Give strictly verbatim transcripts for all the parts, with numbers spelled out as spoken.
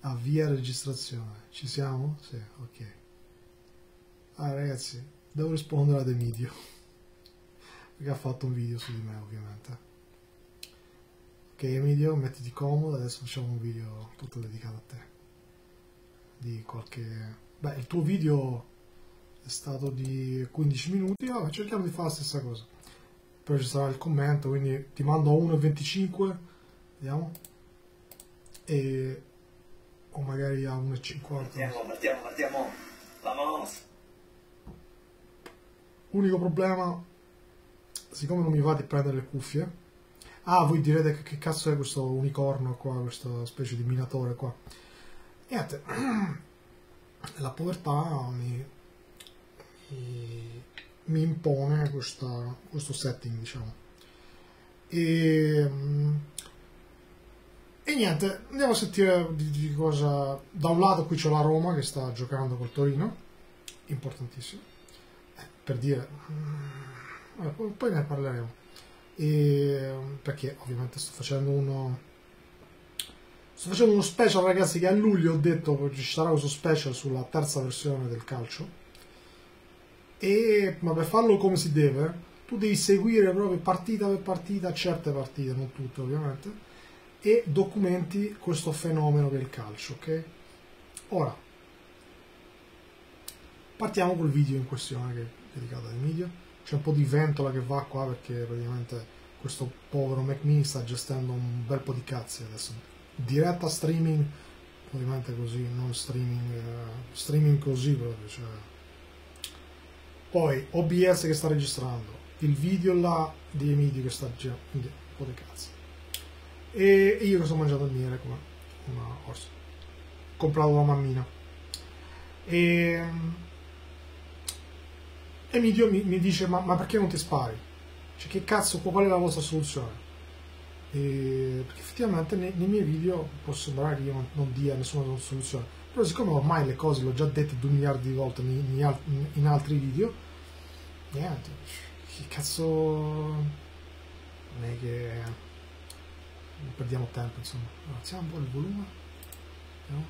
Avvia registrazione. Ci siamo? Sì, ok. Ah ragazzi, devo rispondere ad Emidio perché ha fatto un video su di me, ovviamente. Ok Emidio, mettiti comodo, adesso facciamo un video tutto dedicato a te. Di qualche... Beh, il tuo video è stato di quindici minuti, vabbè, cerchiamo di fare la stessa cosa. Poi ci sarà il commento, quindi ti mando a uno e venticinque, vediamo. E... o magari a uno e cinquanta. Partiamo, partiamo, partiamo. Vamos. Unico problema, siccome non mi va di prendere le cuffie. Ah, voi direte che, che cazzo è questo unicorno qua, questa specie di minatore qua. Niente, la povertà mi, mi, mi impone questa, questo setting, diciamo. E, e niente, andiamo a sentire di, di cosa... Da un lato qui c'è la Roma che sta giocando col Torino, importantissimo, eh, per dire... Eh, poi ne parleremo. E, perché ovviamente sto facendo uno... Sto facendo uno special, ragazzi, che a luglio ho detto che ci sarà questo special sulla terza versione del calcio. E ma per farlo come si deve, tu devi seguire proprio partita per partita, certe partite, non tutte ovviamente, e documenti questo fenomeno che è il calcio, ok? Ora, partiamo col video in questione che è dedicato ai media. C'è un po' di ventola che va qua perché praticamente questo povero Mac mini sta gestendo un bel po' di cazzi adesso. Diretta streaming, ovviamente così, non streaming, uh, streaming così proprio, cioè. Poi O B S che sta registrando, il video là di Emidio che sta girando, quindi un po' di cazzo. E io che sto mangiando il miele come una orsa, comprato da mammina. E Emidio mi, mi dice, ma, ma perché non ti spari? Cioè, che cazzo, qual è la vostra soluzione? E perché effettivamente nei, nei miei video può sembrare che io non, non dia nessuna soluzione, però siccome ormai le cose le ho già dette due miliardi di volte in, in, in altri video, niente, che cazzo, non è che non perdiamo tempo, insomma. Alziamo un po' il volume, no?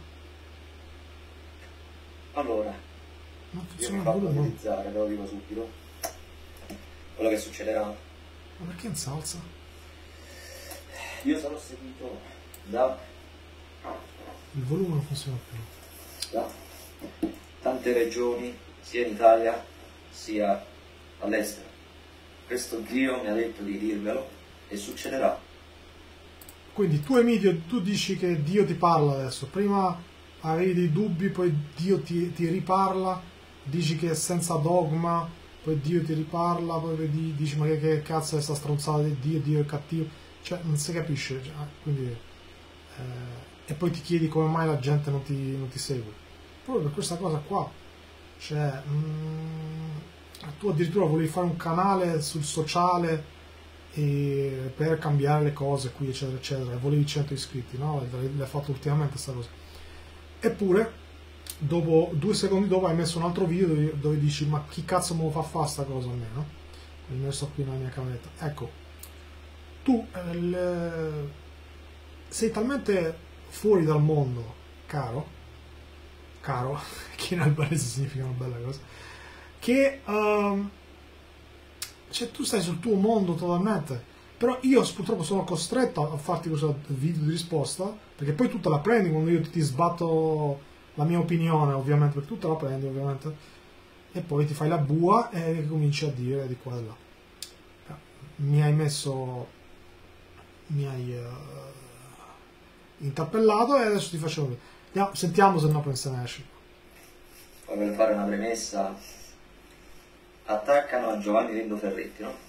Allora, non io mi funziona il faccio volume, utilizzare, ve lo dico subito, quello che succederà. ma perché non si alza? Io sarò seguito da, Il volume non funziona più. da tante regioni, sia in Italia sia all'estero. Questo Dio mi ha detto di dirvelo e succederà. Quindi tu Emidio, tu dici che Dio ti parla adesso, prima avevi dei dubbi, poi Dio ti, ti riparla, dici che è senza dogma, poi Dio ti riparla, poi dici ma che, che cazzo è questa stronzata di Dio, Dio è cattivo. Cioè, non si capisce, cioè, quindi, eh, e poi ti chiedi come mai la gente non ti, non ti segue. Proprio per questa cosa qua. Cioè, mh, tu addirittura volevi fare un canale sul sociale e, per cambiare le cose qui, eccetera, eccetera, e volevi cento iscritti, no? L'hai fatto ultimamente questa cosa. Eppure, dopo, due secondi dopo hai messo un altro video dove, dove dici, ma chi cazzo me lo fa fare sta cosa a me, no? L'ho messo qui nella mia cameretta. Ecco. Tu eh, sei talmente fuori dal mondo, caro, caro, che in albanese significa una bella cosa, che um, cioè, tu stai sul tuo mondo totalmente, però io purtroppo sono costretto a farti questo video di risposta, perché poi tu te la prendi quando io ti sbatto la mia opinione, ovviamente, perché tu te la prendi ovviamente, e poi ti fai la bua e cominci a dire di qua e là. Mi hai messo... mi hai uh, interpellato e adesso ti faccio vedere. Andiamo, sentiamo se no poi se ne esce. Poi per fare una premessa, attaccano a Giovanni Lindo Ferretti, no?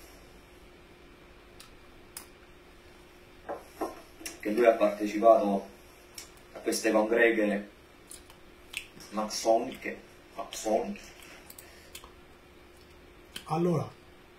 Che lui ha partecipato a queste congreghe massoniche, massoniche. Allora,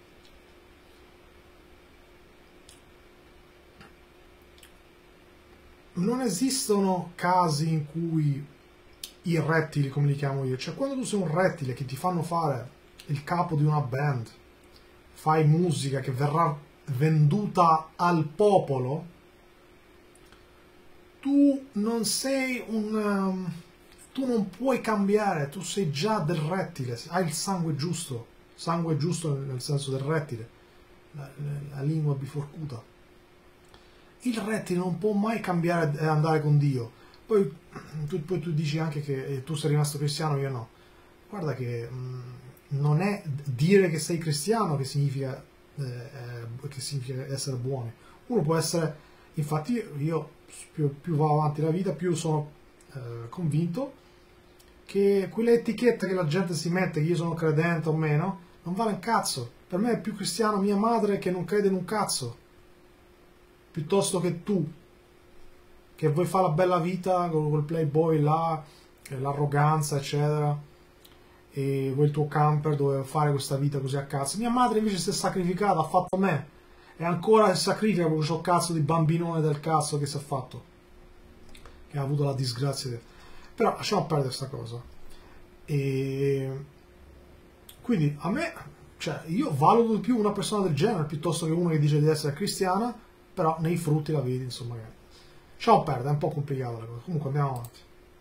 non esistono casi in cui i rettili, come li chiamo io, cioè quando tu sei un rettile che ti fanno fare il capo di una band, fai musica che verrà venduta al popolo, tu non sei un... Um, tu non puoi cambiare, tu sei già del rettile, hai il sangue giusto, sangue giusto nel senso del rettile, la, la lingua biforcuta. Il rettile non può mai cambiare e andare con Dio. Poi tu, poi tu dici anche che eh, tu sei rimasto cristiano, io no. Guarda che mh, non è dire che sei cristiano che significa, eh, eh, che significa essere buoni. Uno può essere, infatti io più, più va avanti la vita, più sono eh, convinto che quelle etichette che la gente si mette, che io sono credente o meno, non vale un cazzo. Per me è più cristiano mia madre che non crede in un cazzo, piuttosto che tu, che vuoi fare la bella vita con quel playboy là, l'arroganza eccetera, e vuoi il tuo camper dove fare questa vita così a cazzo. Mia madre invece si è sacrificata, ha fatto me, e ancora si sacrifica con questo cazzo di bambinone del cazzo che si è fatto, che ha avuto la disgrazia di... Però lasciamo perdere questa cosa. E quindi a me, cioè, io valuto di più una persona del genere piuttosto che uno che dice di essere cristiana, però nei frutti la vedi, insomma. Lasciamo perdere, è un po' complicata la cosa. Comunque andiamo avanti.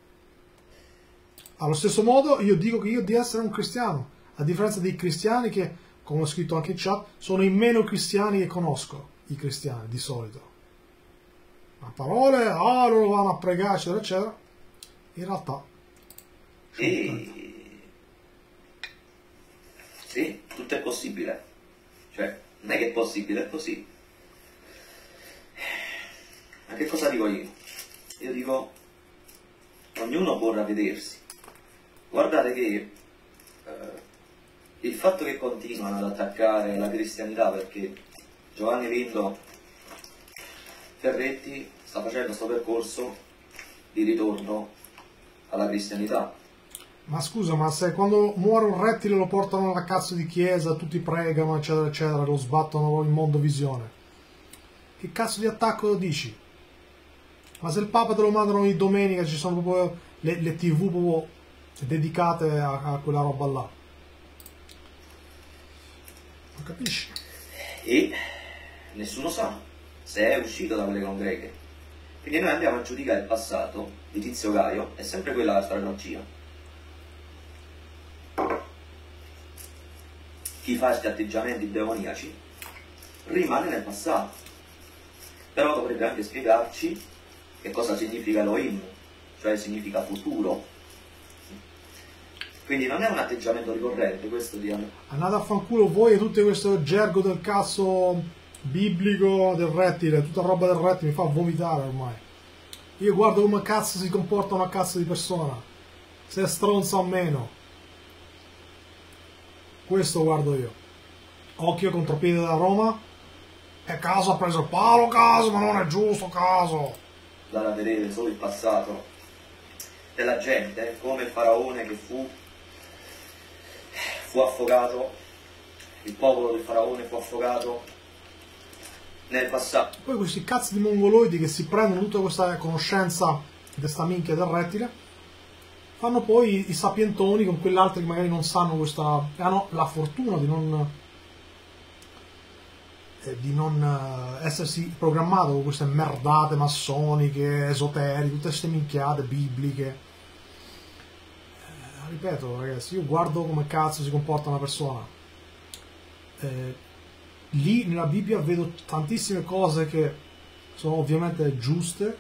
Allo stesso modo io dico che io di essere un cristiano, a differenza dei cristiani che, come ho scritto anche in chat, sono i meno cristiani che conosco, i cristiani di solito. A parole, ah, loro vanno a pregare, eccetera, eccetera. In realtà... Sì, sì, tutto è possibile. Cioè, non è che è possibile, è così. Ma che cosa dico io? Io dico, ognuno può ravvedersi. Guardate che eh, il fatto che continuano ad attaccare la cristianità, perché Giovanni Lindo Ferretti sta facendo questo percorso di ritorno alla cristianità. Ma scusa, ma se quando muore un rettile lo portano alla cazzo di chiesa, tutti pregano, eccetera, eccetera, lo sbattono in mondovisione, che cazzo di attacco dici? Ma se il Papa te lo mandano di domenica, ci sono proprio le, le tivù proprio dedicate a, a quella roba là. Non capisci? E nessuno sa se è uscito da quelle congreghe. Quindi noi andiamo a giudicare il passato di Tizio Caio, è sempre quella la strategia. Chi fa questi atteggiamenti demoniaci rimane nel passato. Però dovrebbe anche spiegarci che cosa significa Elohim, cioè significa futuro. Quindi non è un atteggiamento ricorrente questo di... Andate a fanculo voi e tutto questo gergo del cazzo biblico del rettile, tutta roba del rettile mi fa vomitare ormai. Io guardo come cazzo si comporta una cazzo di persona, se è stronza o meno. Questo guardo io. Occhio contropiede da Roma. E caso ha preso il palo, caso, ma non è giusto, caso. Da vedere solo il passato della gente, come il faraone che fu fu affogato, il popolo del faraone fu affogato nel passato. Poi questi cazzi di mongoloidi che si prendono tutta questa conoscenza di questa minchia del rettile, fanno poi i sapientoni con quell'altro che magari non sanno questa, hanno la fortuna di non eh, di non eh, essersi programmato con queste merdate massoniche, esoteriche, tutte queste minchiate bibliche. Ripeto ragazzi, io guardo come cazzo si comporta una persona, eh, lì nella Bibbia vedo tantissime cose che sono ovviamente giuste,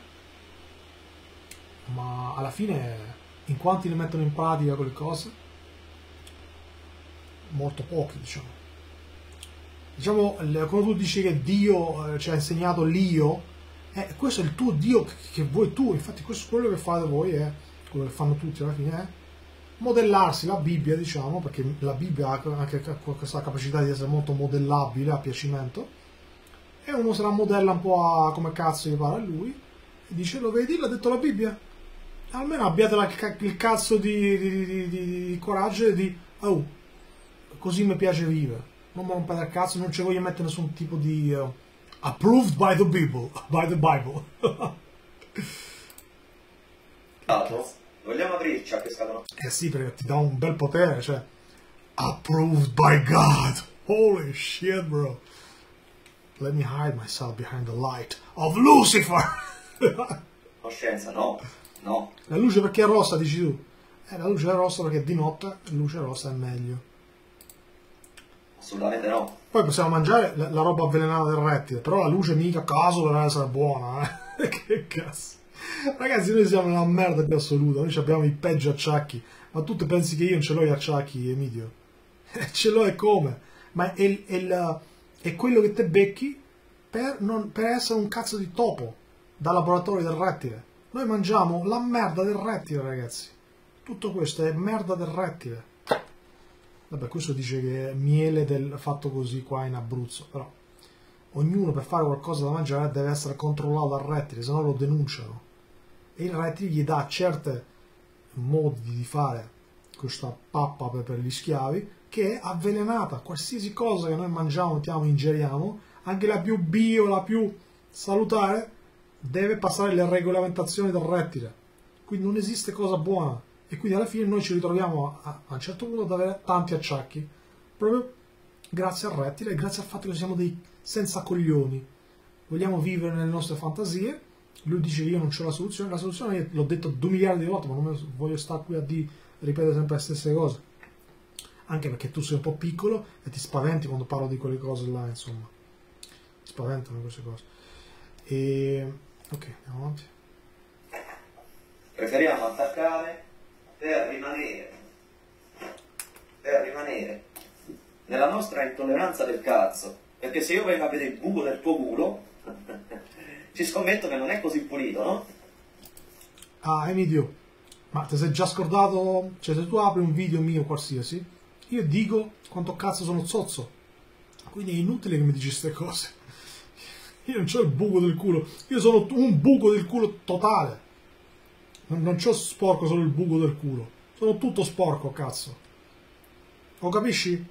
ma alla fine in quanti le mettono in pratica quelle cose? Molto pochi, diciamo. Diciamo, quando tu dici che Dio eh, ci ha insegnato l'io, eh, questo è il tuo Dio che, che vuoi tu, infatti questo è quello che fate voi, è quello che fanno tutti alla fine, è modellarsi la Bibbia, diciamo, perché la Bibbia ha anche questa capacità di essere molto modellabile a piacimento, e uno se la modella un po' a come cazzo gli pare a lui, e dice, lo vedi, l'ha detto la Bibbia? Almeno abbiate la, il cazzo di, di, di, di, di coraggio e di, oh, così mi piace vivere, non mi rompete il cazzo, non ci voglio mettere nessun tipo di uh, approved by the Bible, by the Bible. Vogliamo aprirci a questa conoscenza? Eh sì, perché ti dà un bel potere, cioè approved by God. Holy shit, bro. Let me hide myself behind the light of Lucifer. coscienza, no, no. La luce perché è rossa, dici tu? Eh, la luce è rossa perché di notte la luce rossa è meglio. Assolutamente no. Poi possiamo mangiare la, la roba avvelenata del rettile, però la luce mica a caso deve essere buona, eh. Che cazzo. Ragazzi, noi siamo una merda più assoluta, noi abbiamo i peggio acciacchi, ma tu te pensi che io non ce l'ho gli acciacchi, Emidio? Ce l'ho e come? Ma è, il, è, il, è quello che te becchi per, non, per essere un cazzo di topo dal laboratorio del rettile. Noi mangiamo la merda del rettile, ragazzi. Tutto questo è merda del rettile. Vabbè, questo dice che è miele del fatto così qua in Abruzzo, però ognuno per fare qualcosa da mangiare deve essere controllato dal rettile, se no lo denunciano. E il rettile gli dà certi modi di fare questa pappa per, per gli schiavi, che è avvelenata. Qualsiasi cosa che noi mangiamo, mettiamo, ingeriamo, anche la più bio, la più salutare, deve passare le regolamentazioni del rettile. Quindi non esiste cosa buona. E quindi alla fine noi ci ritroviamo a, a un certo punto ad avere tanti acciacchi, proprio grazie al rettile e grazie al fatto che siamo dei senza coglioni. Vogliamo vivere nelle nostre fantasie. Lui dice che io non c'ho la soluzione. La soluzione l'ho detto due miliardi di volte, ma non voglio stare qui a di ripetere sempre le stesse cose. Anche perché tu sei un po' piccolo e ti spaventi quando parlo di quelle cose là, insomma. Ti spaventano queste cose. E... ok, andiamo avanti. Preferiamo attaccare per rimanere, per rimanere nella nostra intolleranza del cazzo, perché se io vengo a vedere il buco del tuo culo, ci scommetto che non è così pulito, no? Ah, Emidio, ma ti sei già scordato, cioè se tu apri un video mio qualsiasi, io dico quanto cazzo sono zozzo, quindi è inutile che mi dici queste cose. Io non c'ho il buco del culo, io sono un buco del culo totale. Non c'ho sporco solo il buco del culo. Sono tutto sporco, cazzo. Lo capisci?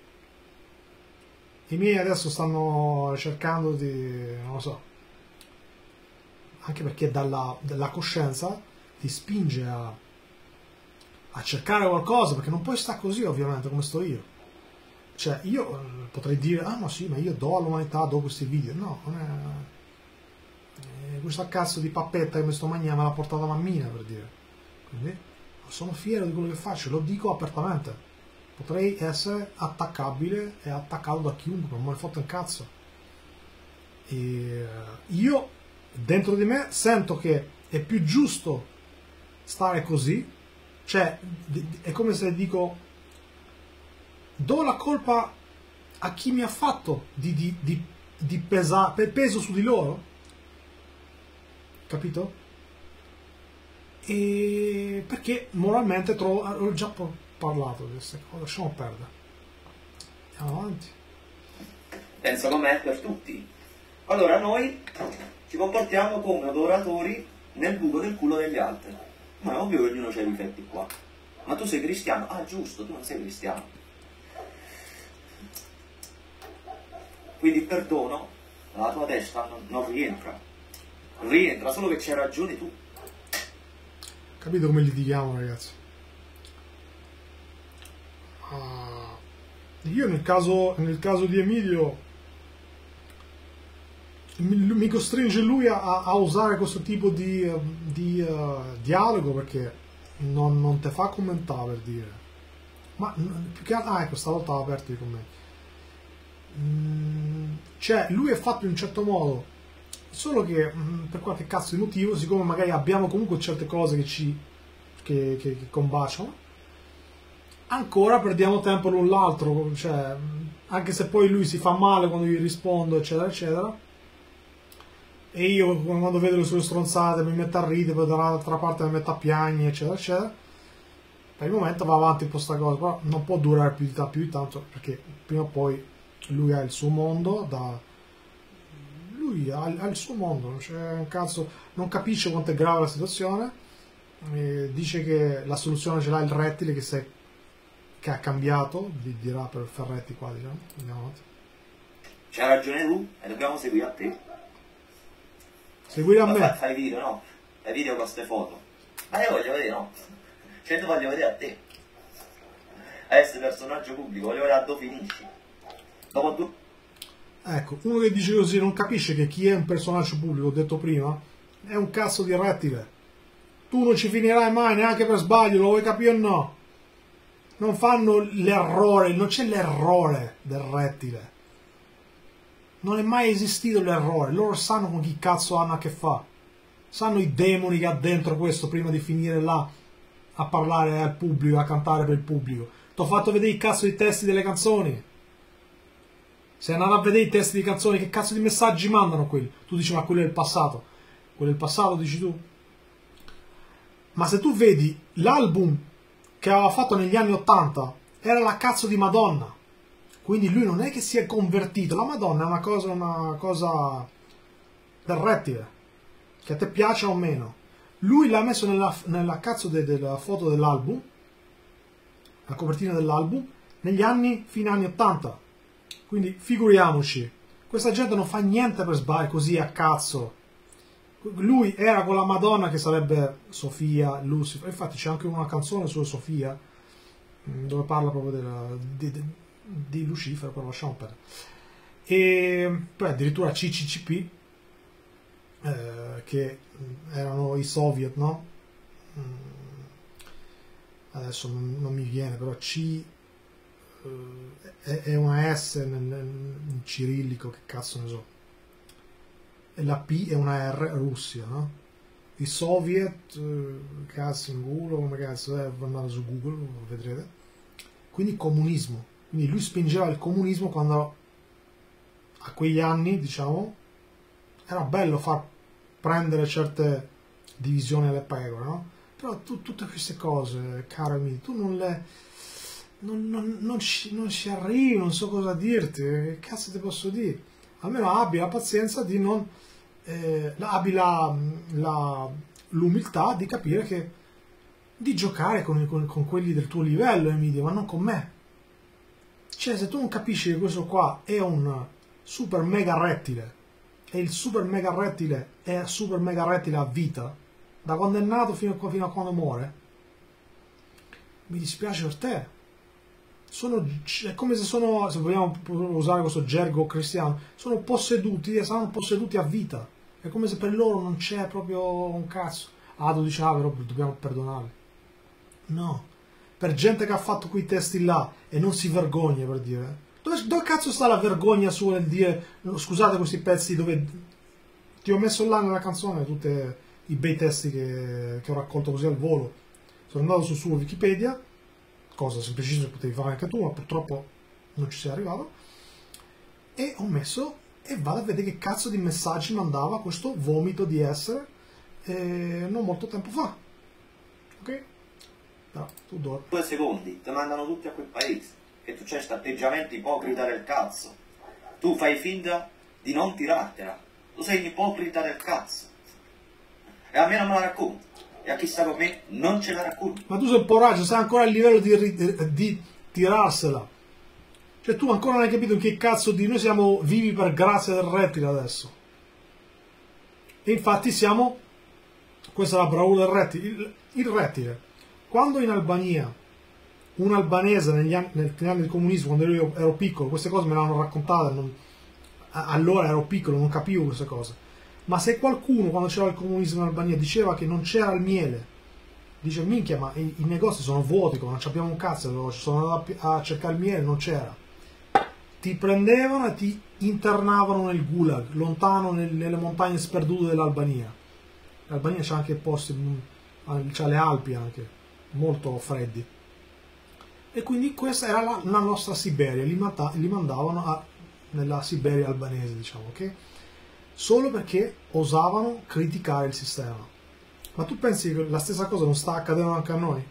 I miei adesso stanno cercando di... non lo so. Anche perché dalla, dalla coscienza ti spinge a, a cercare qualcosa, perché non puoi stare così, ovviamente, come sto io. Cioè, io potrei dire, ah ma sì, ma io do all'umanità, do questi video. No, non è... questa cazzo di pappetta che mi sto mangiando me l'ha portata mammina, per dire. Quindi sono fiero di quello che faccio, lo dico apertamente. Potrei essere attaccabile e attaccato da chiunque, non me ne fotte un cazzo. E io dentro di me sento che è più giusto stare così, cioè è come se dico, do la colpa a chi mi ha fatto di, di, di, di pesa, peso su di loro, capito? E perché moralmente trovo, ho già parlato di queste cose, lasciamo perdere, andiamo avanti. Penso come è per tutti. Allora noi ci comportiamo come adoratori nel buco del culo degli altri. Ma è ovvio che ognuno c'ha i difetti qua. Ma tu sei cristiano? Ah giusto, tu non sei cristiano. Quindi il perdono nella tua testa non, non rientra. Rientra solo che c'hai ragione tu. Capito come litighiamo, ragazzi? Uh, io nel caso, nel caso di Emilio mi, mi costringe lui a, a usare questo tipo di, di uh, dialogo, perché non, non te fa commentare, per dire. Ma più che altro, ah ecco, stavolta ha aperto i commenti. Mm, cioè, lui è fatto in un certo modo, solo che mh, per qualche cazzo di motivo, siccome magari abbiamo comunque certe cose che ci che, che, che combaciano, ancora perdiamo tempo l'un l'altro, cioè, anche se poi lui si fa male quando gli rispondo, eccetera eccetera, e io quando vedo le sue stronzate mi metto a ridere, poi dall'altra parte mi metto a piangere, eccetera eccetera. Per il momento va avanti un po' sta cosa, però non può durare più di, più di tanto, perché prima o poi lui ha il suo mondo da... lui ha, ha il suo mondo, non c'è un cazzo, non capisce quanto è grave la situazione, e dice che la soluzione ce l'ha il rettile che, se, che ha cambiato, dirà per Ferretti qua, diciamo. Andiamo avanti. C'hai ragione tu e dobbiamo seguire a te. Seguire a ma me? Fai, fai video, no? Fai video con queste foto. Ma io voglio vedere, no? Cioè tu voglio vedere a te. A essere personaggio pubblico, voglio vedere a dove finisci. Dopo due... Ecco, uno che dice così non capisce che chi è un personaggio pubblico, ho detto prima, è un cazzo di rettile. Tu non ci finirai mai neanche per sbaglio, lo vuoi capire o no? Non fanno l'errore, non c'è l'errore del rettile. Non è mai esistito l'errore, loro sanno con chi cazzo hanno a che fare. Sanno i demoni che ha dentro questo prima di finire là a parlare al pubblico, a cantare per il pubblico. Ti ho fatto vedere i cazzo di testi delle canzoni. Se andate a vedere i testi di canzoni, che cazzo di messaggi mandano quelli? Tu dici, ma quello è il passato. Quello è il passato, dici tu? Ma se tu vedi l'album che aveva fatto negli anni ottanta, era la cazzo di Madonna. Quindi lui non è che si è convertito. La Madonna è una cosa, una cosa del rettile, che a te piace o meno. Lui l'ha messo nella, nella cazzo de, della foto dell'album, la copertina dell'album, negli anni, fine anni ottanta. Quindi figuriamoci, questa gente non fa niente per sbagliare così a cazzo. Lui era con la Madonna che sarebbe Sofia, Lucifer. Infatti c'è anche una canzone su Sofia dove parla proprio della, di, di, di Lucifero, però lasciamo perdere. E poi addirittura C C C P, eh, che erano i soviet, no? Adesso non, non mi viene, però C eh, è una S nel, nel, in cirillico, che cazzo ne so. E la P è una R, Russia, no? I soviet, eh, cazzo in culo, come cazzo è, andate su Google, lo vedrete. Quindi comunismo. Quindi lui spingeva il comunismo quando a quegli anni, diciamo, era bello far prendere certe divisioni alle pecore, no? Però tu, tutte queste cose, caro amico, tu non le... non, non, non, ci, non ci arrivi, non so cosa dirti, che cazzo ti posso dire? Almeno abbi la pazienza di non... Eh, abbi la, la, l'umiltà di capire che... di giocare con, con, con quelli del tuo livello, Emidio, ma non con me. Cioè, se tu non capisci che questo qua è un super mega rettile, e il super mega rettile è super mega rettile a vita, da quando è nato fino a, fino a quando muore, mi dispiace per te. Sono, è come se sono, se vogliamo usare questo gergo cristiano, sono posseduti e saranno posseduti a vita. È come se per loro non c'è proprio un cazzo. Ah, tu dici, ah, però dobbiamo perdonarli. No. Per gente che ha fatto quei testi là e non si vergogna, per dire. Dove, dove cazzo sta la vergogna sua nel dire, scusate questi pezzi dove ti ho messo là nella canzone tutti i bei testi che, che ho raccolto così al volo. Sono andato sul suo Wikipedia, cosa semplicissima potevi fare anche tu, ma purtroppo non ci sei arrivato, e ho messo e vado a vedere che cazzo di messaggi mandava questo vomito di essere eh, non molto tempo fa. Ok? No, tu dormi. Due secondi, ti mandano tutti a quel paese, che tu c'hai questo atteggiamento ipocrita del cazzo. Tu fai finta di non tirartela, tu sei un ipocrita del cazzo. E a me non me la racconti, e a chi sta con me non ce la racconti. Ma tu sei un poraggio, sei ancora a livello di, di, di tirarsela. Cioè tu ancora non hai capito in che cazzo di... Noi siamo vivi per grazia del rettile adesso. E infatti siamo... Questa è la bravura del rettile. Il, il rettile. Quando in Albania un albanese negli anni, negli anni del comunismo, quando io ero piccolo, queste cose me le hanno raccontate, non, allora ero piccolo, non capivo queste cose. Ma se qualcuno, quando c'era il comunismo in Albania, diceva che non c'era il miele, dice, minchia, ma i, i negozi sono vuoti, non abbiamo un cazzo, ci sono andato a, a cercare il miele, non c'era. Ti prendevano e ti internavano nel gulag, lontano nel, nelle montagne sperdute dell'Albania. L'Albania c'ha anche posti, c'ha le Alpi anche, molto freddi. E quindi questa era la, la nostra Siberia, li, manda, li mandavano a, nella Siberia albanese, diciamo, ok? Solo perché osavano criticare il sistema. Ma tu pensi che la stessa cosa non sta accadendo anche a noi?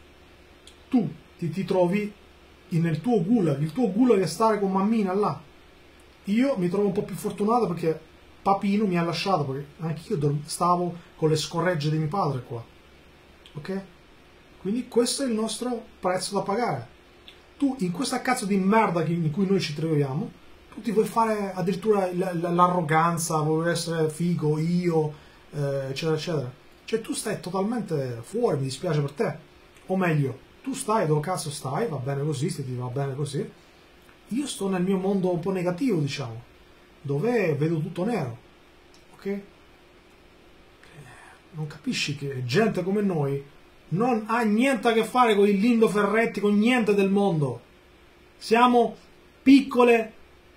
Tu ti, ti trovi nel tuo gulag, il tuo gulag è stare con mammina là. Io mi trovo un po' più fortunato perché papino mi ha lasciato, perché anche io stavo con le scorregge di mio padre qua, ok? Quindi questo è il nostro prezzo da pagare. Tu in questa cazzo di merda in cui noi ci troviamo, tu ti vuoi fare addirittura l'arroganza, vuoi essere figo, io, eh, eccetera eccetera. Cioè tu stai totalmente fuori, mi dispiace per te. O meglio, tu stai dove cazzo stai, va bene così, se ti va bene così. Io sto nel mio mondo un po' negativo, diciamo, dove vedo tutto nero, ok? Non capisci che gente come noi non ha niente a che fare con il Lindo Ferretti, con niente del mondo. Siamo piccole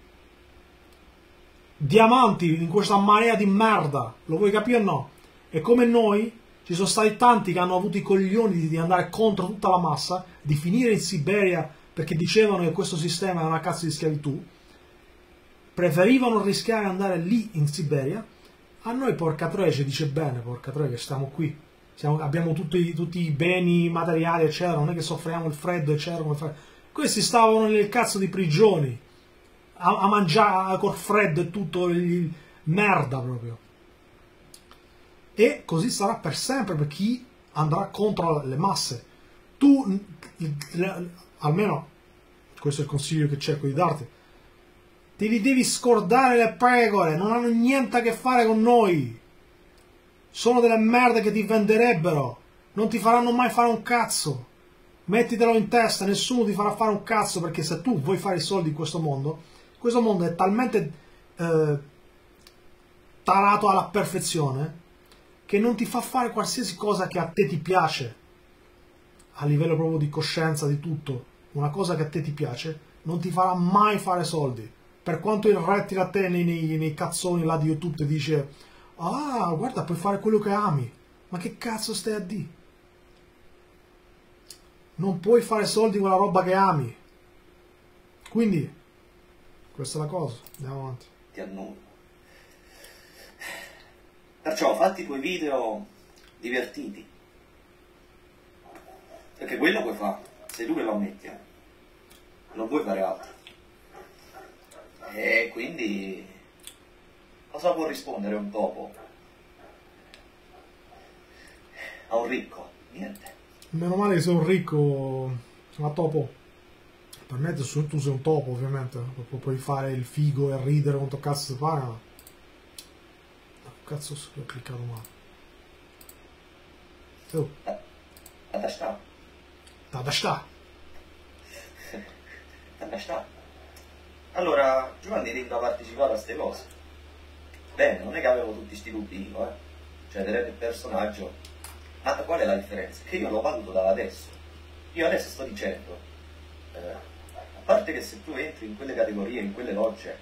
diamanti in questa marea di merda. Lo vuoi capire o no? E come noi, ci sono stati tanti che hanno avuto i coglioni di andare contro tutta la massa, di finire in Siberia perché dicevano che questo sistema è una cazzo di schiavitù. Preferivano rischiare di andare lì in Siberia. A noi, porca troia, ci dice bene, porca troia, che stiamo qui. Siamo, abbiamo tutti, tutti i beni materiali, eccetera, non è che soffriamo il freddo, eccetera. Come fa... Questi stavano nel cazzo di prigioni, a, a mangiare col freddo e tutto, il, merda proprio. E così sarà per sempre per chi andrà contro le masse. Tu, almeno, questo è il consiglio che cerco di darti, te li devi scordare le pecore, non hanno niente a che fare con noi. Sono delle merde che ti venderebbero, non ti faranno mai fare un cazzo. Mettitelo in testa, nessuno ti farà fare un cazzo, perché se tu vuoi fare i soldi in questo mondo, questo mondo è talmente eh, tarato alla perfezione che non ti fa fare qualsiasi cosa che a te ti piace, a livello proprio di coscienza, di tutto. Una cosa che a te ti piace non ti farà mai fare soldi. Per quanto il rettile a te nei, nei, nei cazzoni là di YouTube ti dice: ah, guarda, puoi fare quello che ami. Ma che cazzo stai a dire? Non puoi fare soldi con la roba che ami. Quindi, questa è la cosa. Andiamo avanti. Ti annulla. Perciò fatti i tuoi video divertiti. Perché quello puoi fare. Se tu me lo ammetti, eh. Non puoi fare altro. E quindi... cosa può rispondere un topo a un ricco? Niente. Meno male che sei un ricco, ma topo. Per me tu sei un topo, ovviamente. Pu puoi fare il figo e ridere quanto cazzo ti pare, ma... cazzo, ho cliccato male. Oh. Tadashta. Tadashta. Tadashta. Allora, Giovanni Ricco ha partecipato a queste cose. Bene, non è che avevo tutti sti dubbi io, eh. Cioè, del personaggio. Ma qual è la differenza? Che io lo valuto da adesso. Io adesso sto dicendo, eh, a parte che se tu entri in quelle categorie, in quelle logge,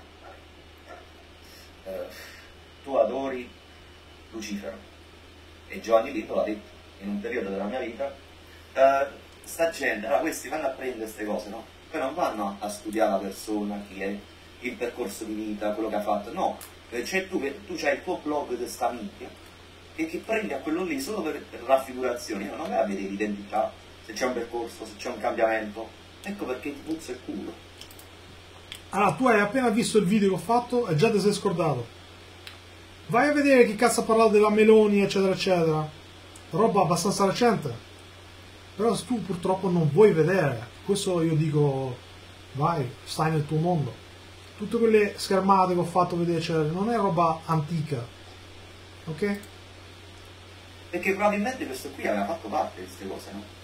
eh, tu adori Lucifero. E Giovanni Ricco l'ha detto in un periodo della mia vita. Eh, sta gente, allora questi vanno a prendere queste cose, no? Poi non vanno a studiare la persona, chi è, il percorso di vita, quello che ha fatto, no. Cioè tu, tu c'hai il tuo blog di sta minchia e che prendi a quello lì solo per, per raffigurazioni, non vai a vedere l'identità, se c'è un percorso, se c'è un cambiamento. Ecco perché ti puzza il culo. Allora, tu hai appena visto il video che ho fatto e già ti sei scordato. Vai a vedere chi cazzo ha parlato della Meloni, eccetera, eccetera. Roba abbastanza recente. Però tu purtroppo non vuoi vedere. Questo io dico, vai, stai nel tuo mondo. Tutte quelle schermate che ho fatto vedere, eccetera, non è roba antica. Ok? Perché probabilmente questo qui aveva fatto parte di queste cose, no?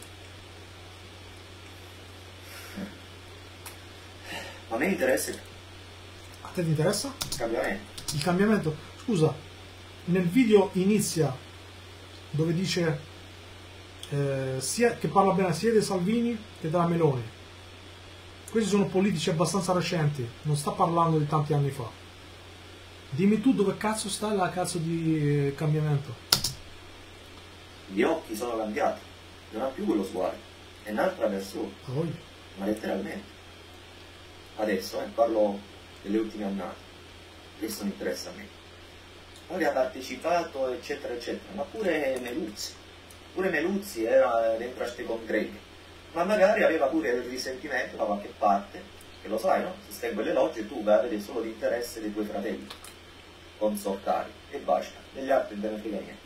Ma a me interessa il A te ti interessa? cambiamento. Il cambiamento? Scusa, nel video inizia dove dice eh, sia, che parla bene sia di Salvini che della Meloni. Questi sono politici abbastanza recenti, non sta parlando di tanti anni fa. Dimmi tu dove cazzo sta la cazzo di cambiamento. Gli occhi sono cambiati, non ha più quello sguardo, è un'altra persona, Oh, ma letteralmente. Adesso, eh, parlo delle ultime annate, questo mi interessa a me. Poi ha partecipato, eccetera, eccetera, ma pure Meluzzi, pure Meluzzi era dentro a questi congregni, ma magari aveva pure il risentimento da qualche parte, che lo sai, no? Se stai in quelle logge tu vai a vedere solo l'interesse dei tuoi fratelli consortari, e basta, degli altri non te ne frega niente.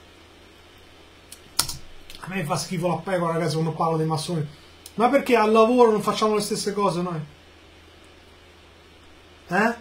a me fa schifo la pecora, ragazzi, quando parlo dei massoni. Ma perché al lavoro non facciamo le stesse cose noi? Eh?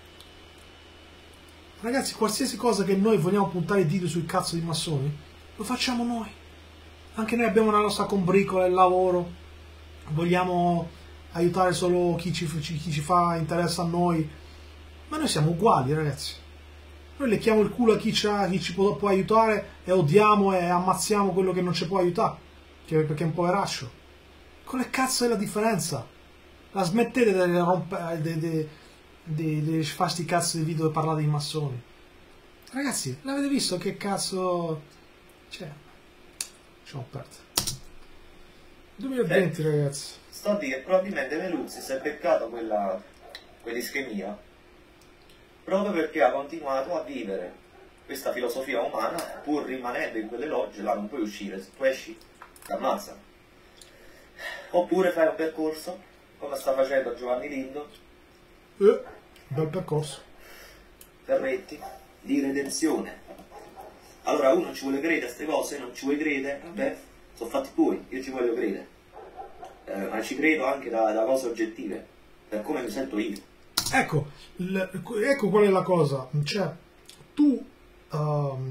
Ragazzi, qualsiasi cosa che noi vogliamo puntare il dito sui cazzo di massoni, lo facciamo noi. Anche noi abbiamo la nostra combricola, il lavoro. Vogliamo aiutare solo chi ci, chi ci fa interesse a noi. Ma noi siamo uguali, ragazzi. Noi lecchiamo il culo a chi, chi ci può, può aiutare e odiamo e ammazziamo quello che non ci può aiutare, perché è un poveraccio. Quale cazzo è la differenza? La smettete di rompere, di, di, di, di fare sti cazzo di video e parlare dei massoni. Ragazzi, l'avete visto che cazzo... Cioè... Lasciamo perdere. duemilaventi, eh, ragazzi. Sto a dire che probabilmente Meluzzi si è beccato quella, quell'ischemia proprio perché ha continuato a vivere questa filosofia umana pur rimanendo in quelle logge, là non puoi uscire, se tu esci ti ammazzano. Oppure fai un percorso come sta facendo Giovanni Lindo, eh, bel percorso, Ferretti, di redenzione. Allora uno ci vuole credere a queste cose, non ci vuole credere, beh, sono fatti tuoi, io ci voglio credere, eh, ma ci credo anche da, da cose oggettive, per come mi sento io. Ecco, ecco qual è la cosa, cioè tu um,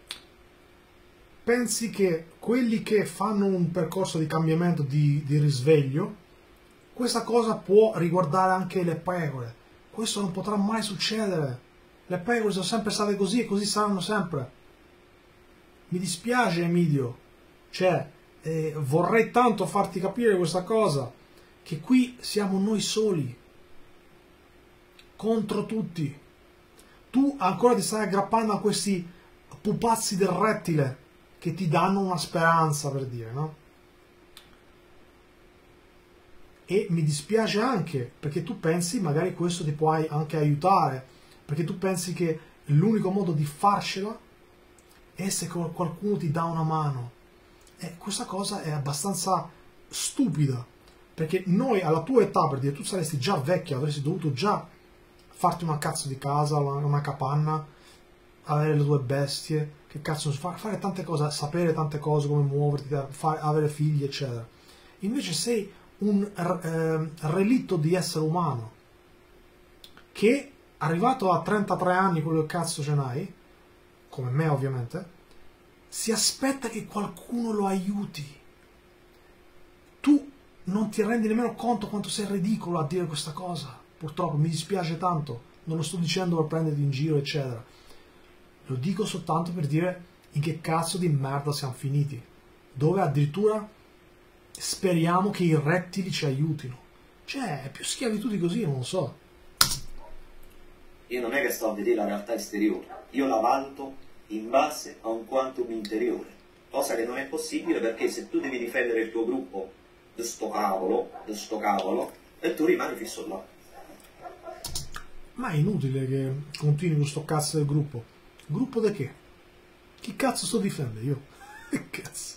pensi che quelli che fanno un percorso di cambiamento, di, di risveglio, questa cosa può riguardare anche le pecore. Questo non potrà mai succedere. Le pecore sono sempre state così e così saranno sempre. Mi dispiace, Emidio, cioè eh, vorrei tanto farti capire questa cosa, che qui siamo noi soli contro tutti. Tu ancora ti stai aggrappando a questi pupazzi del rettile che ti danno una speranza, per dire, no? E mi dispiace anche perché tu pensi magari questo ti può anche aiutare, perché tu pensi che l'unico modo di farcela è se qualcuno ti dà una mano. E questa cosa è abbastanza stupida, perché noi alla tua età, per dire, tu saresti già vecchio, avresti dovuto già farti una cazzo di casa, una capanna, avere le tue bestie, che cazzo, fare tante cose, sapere tante cose, come muoverti, fare, avere figli, eccetera. Invece sei un eh, relitto di essere umano che, arrivato a trentatré anni, quello che cazzo ce n'hai, come me ovviamente, si aspetta che qualcuno lo aiuti. Tu non ti rendi nemmeno conto quanto sei ridicolo a dire questa cosa. Purtroppo mi dispiace tanto, non lo sto dicendo per prenderti in giro, eccetera. Lo dico soltanto per dire in che cazzo di merda siamo finiti, dove addirittura speriamo che i rettili ci aiutino. Cioè, è più schiavitù di così, non lo so. Io non è che sto a vedere la realtà esteriore, io la valuto in base a un quantum interiore, cosa che non è possibile perché se tu devi difendere il tuo gruppo di sto cavolo, di sto cavolo, e tu rimani fisso là. Ma è inutile che continui con sto cazzo del gruppo. Gruppo di che? Chi cazzo sto difendendo io? Che cazzo?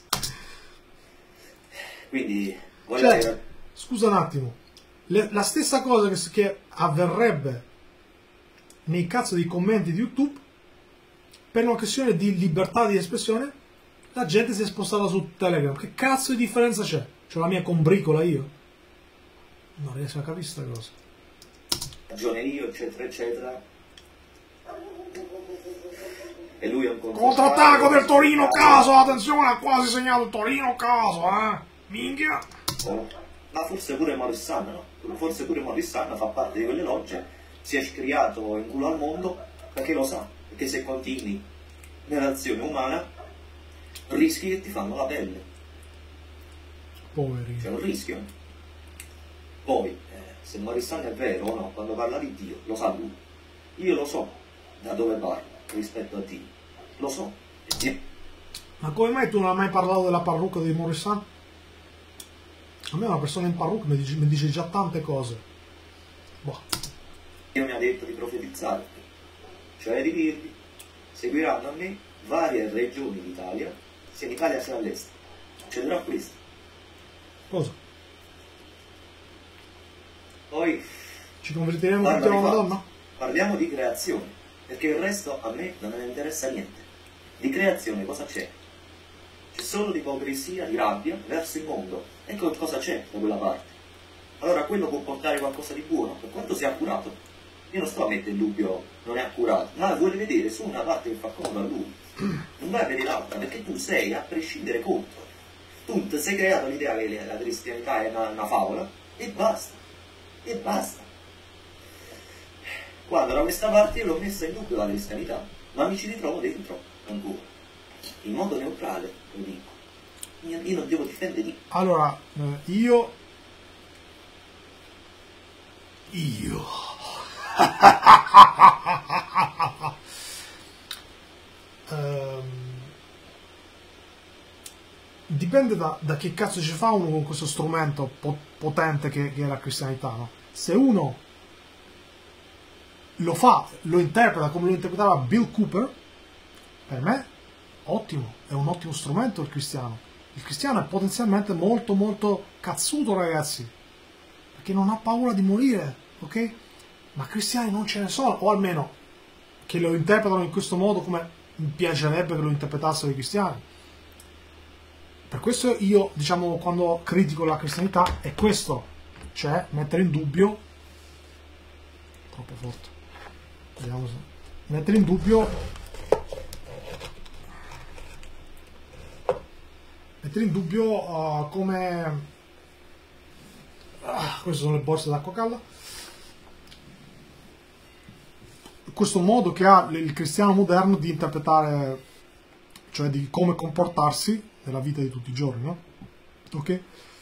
Quindi, cioè, dire... scusa un attimo, le, la stessa cosa che, che avverrebbe nei cazzo dei commenti di YouTube, per una questione di libertà di espressione, la gente si è spostata su Telegram. Che cazzo di differenza c'è? C'ho la mia combricola io? Non riesco a capire questa cosa. Ragione io, eccetera, eccetera. E lui è un contrattacco del Torino caso, attenzione, ha quasi segnato il Torino caso, eh? Minchia! Oh. Ma forse pure Morissan, no? Forse pure Morissan fa parte di quelle logge, si è scriato in culo al mondo perché lo sa, perché se continui nell'azione umana rischi che ti fanno la pelle. Poveri. C'è un rischio. Poi, eh, se Morissan è vero o no, quando parla di Dio, lo sa lui. Io lo so da dove parla rispetto a Dio. Lo so. E... Ma come mai tu non hai mai parlato della parrucca di Morissan? A me una persona in parrucca mi dice, mi dice già tante cose. Boh. Dio mi ha detto di profetizzare, cioè di dirvi, seguiranno a me varie regioni d'Italia, sia in Italia sia all'estero. Succederà questo. Cosa? Poi ci convertiremo tutti a una Madonna? Parliamo di creazione, perché il resto a me non me ne interessa niente. Di creazione cosa c'è? C'è solo di ipocrisia, di rabbia verso il mondo. Ecco cosa c'è da quella parte. Allora quello può portare qualcosa di buono, per quanto sia accurato. Io non sto a mettere in dubbio, non è accurato, ma vuole vedere su una parte che fa comodo a lui. Non vai a vedere l'altra, perché tu sei a prescindere contro. Tu ti sei creato l'idea che la cristianità è una, una favola, e basta. E basta. quando da questa parte io l'ho messa in dubbio la cristianità, ma mi ci ritrovo dentro ancora, in modo neutrale, lo dico. Io, io non devo difendere niente. Allora, eh, io... Io... um, dipende da, da che cazzo ci fa uno con questo strumento po potente che, che è la cristianità, no? Se uno lo fa, lo interpreta come lo interpretava Bill Cooper, per me ottimo, è un ottimo strumento il cristiano. Il cristiano è potenzialmente molto molto cazzuto, ragazzi, perché non ha paura di morire, ok? Ma cristiani non ce ne sono, o almeno che lo interpretano in questo modo come mi piacerebbe che lo interpretassero i cristiani. Per questo io, diciamo, quando critico la cristianità è questo, cioè mettere in dubbio, troppo forte, vediamo se, mettere in dubbio, mettere in dubbio uh, come, ah, queste sono le borse d'acqua calda, questo modo che ha il cristiano moderno di interpretare, cioè di come comportarsi nella vita di tutti i giorni, no? Ok?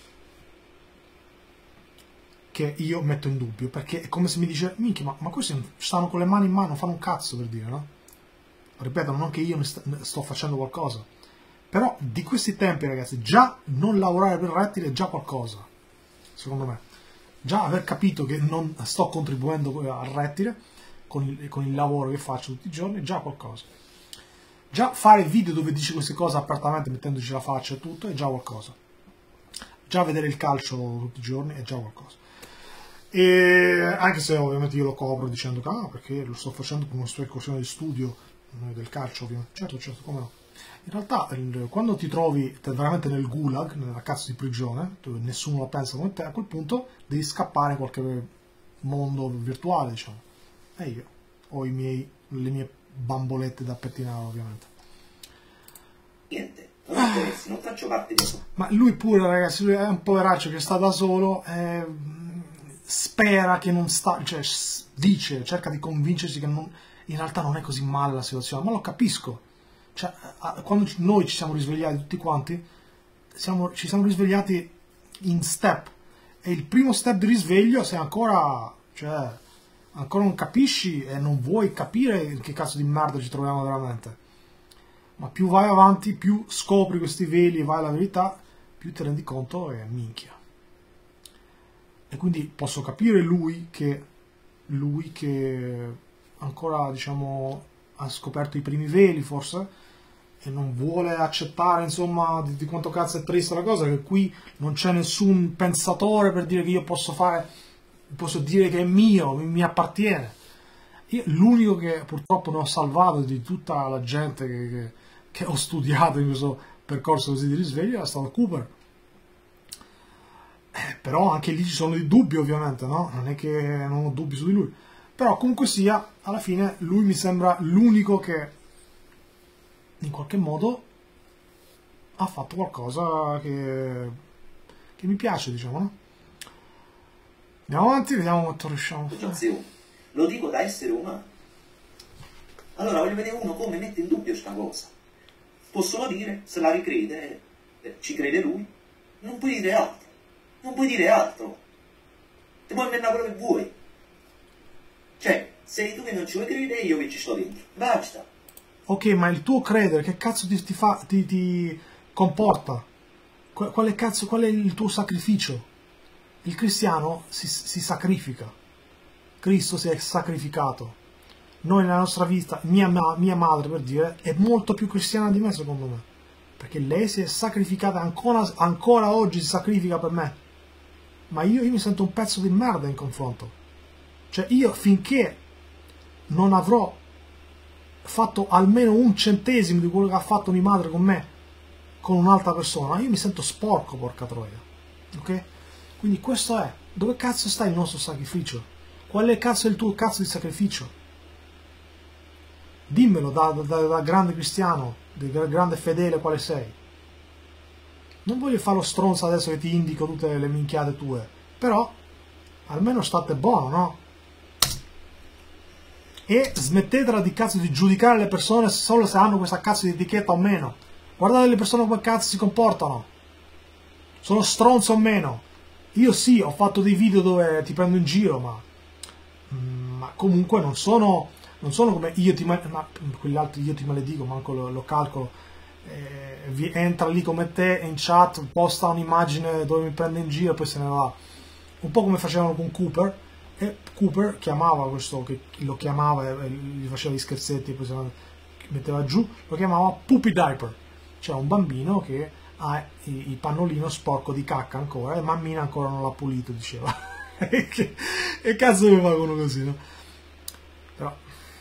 Che io metto in dubbio, perché è come se mi dice, minchia, ma, ma questi stanno con le mani in mano, fanno un cazzo, per dire, no? Ripeto, non che io ne, st ne sto facendo qualcosa, però di questi tempi, ragazzi, già non lavorare per rettile è già qualcosa, secondo me. Già aver capito che non sto contribuendo al rettile con il, con il lavoro che faccio tutti i giorni è già qualcosa. Già fare video dove dici queste cose apertamente mettendoci la faccia e tutto è già qualcosa. Già vedere il calcio tutti i giorni è già qualcosa. E anche se ovviamente io lo copro dicendo che ah, perché lo sto facendo con una sua corsione di studio del calcio, ovviamente. Certo, certo, come no. In realtà quando ti trovi veramente nel gulag, nella cazzo di prigione, dove nessuno la pensa come te, a quel punto devi scappare in qualche mondo virtuale, diciamo. E io ho i miei, le mie bambolette da pettinare, ovviamente. Niente, non mi interessi, non faccio parte di eso. Ma lui pure, ragazzi, lui è un poveraccio che sta da solo e spera che non sta, cioè dice, cerca di convincersi che non, in realtà non è così male la situazione, ma lo capisco. Cioè, quando noi ci siamo risvegliati tutti quanti, siamo, ci siamo risvegliati in step, e il primo step di risveglio, se ancora, cioè, ancora non capisci e non vuoi capire in che cazzo di merda ci troviamo veramente, ma più vai avanti, più scopri questi veli e vai alla verità, più ti rendi conto e minchia. E quindi posso capire lui che lui che ancora, diciamo, ha scoperto i primi veli forse e non vuole accettare, insomma, di, di quanto cazzo è triste la cosa, che qui non c'è nessun pensatore per dire che io posso fare, posso dire che è mio, mi, mi appartiene. L'unico che purtroppo ne ho salvato di tutta la gente che, che, che ho studiato in questo percorso così di risveglio è stato Cooper. Eh, però anche lì ci sono dei dubbi, ovviamente, no? Non è che non ho dubbi su di lui. Però comunque sia, alla fine lui mi sembra l'unico che in qualche modo ha fatto qualcosa che, che mi piace, diciamo, no? Andiamo avanti, vediamo quanto riusciamo a fare. Lo dico da essere umano. Allora voglio vedere uno come mette in dubbio sta cosa. Possono dire, se la ricrede, eh, ci crede lui, non puoi dire altro. Non puoi dire altro. Ti puoi inventare quello che vuoi. Cioè, sei tu che non ci vuoi credere e io che ci sto dentro. Basta. Ok, ma il tuo credere che cazzo ti, ti, fa, ti, ti comporta? Qual, quale cazzo, qual è il tuo sacrificio? Il cristiano si, si sacrifica. Cristo si è sacrificato. Noi nella nostra vita, mia, mia madre per dire, è molto più cristiana di me secondo me. Perché lei si è sacrificata, ancora, ancora oggi si sacrifica per me. Ma io, io mi sento un pezzo di merda in confronto. Cioè io finché non avrò fatto almeno un centesimo di quello che ha fatto mia madre con me, con un'altra persona, io mi sento sporco, porca troia. Ok? Quindi questo è. Dove cazzo sta il nostro sacrificio? Qual è cazzo il tuo cazzo di sacrificio? Dimmelo da, da, da grande cristiano, da grande fedele quale sei. Non voglio fare lo stronzo adesso che ti indico tutte le minchiate tue, però almeno state buono, no? E smettetela di cazzo di giudicare le persone solo se hanno questa cazzo di etichetta o meno. Guardate le persone come cazzo si comportano. Sono stronzo o meno. Io sì, ho fatto dei video dove ti prendo in giro, ma, ma comunque non sono, non sono come io ti maledico, ma quegli altri io ti maledico, manco lo, lo calcolo. Eh, vi, entra lì come te in chat, posta un'immagine dove mi prende in giro e poi se ne va. Un po' come facevano con Cooper. E Cooper chiamava questo, che lo chiamava e gli faceva gli scherzetti e poi se metteva giù, lo chiamava Poopy Diaper. Cioè un bambino che ha il pannolino sporco di cacca ancora e mammina ancora non l'ha pulito, diceva. e, che, e cazzo mi fa uno così, no? Però